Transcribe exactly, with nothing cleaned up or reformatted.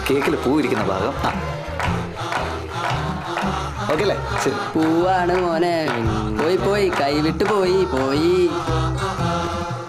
കേക്കിൽ പൂ ഇരിക്കുന്ന ഭാഗം. ആ ഓക്കെ അല്ലേ? ശരി. പൂവാണ് മോനെ. പോയി പോയി കൈവിട്ട് പോയി പോയി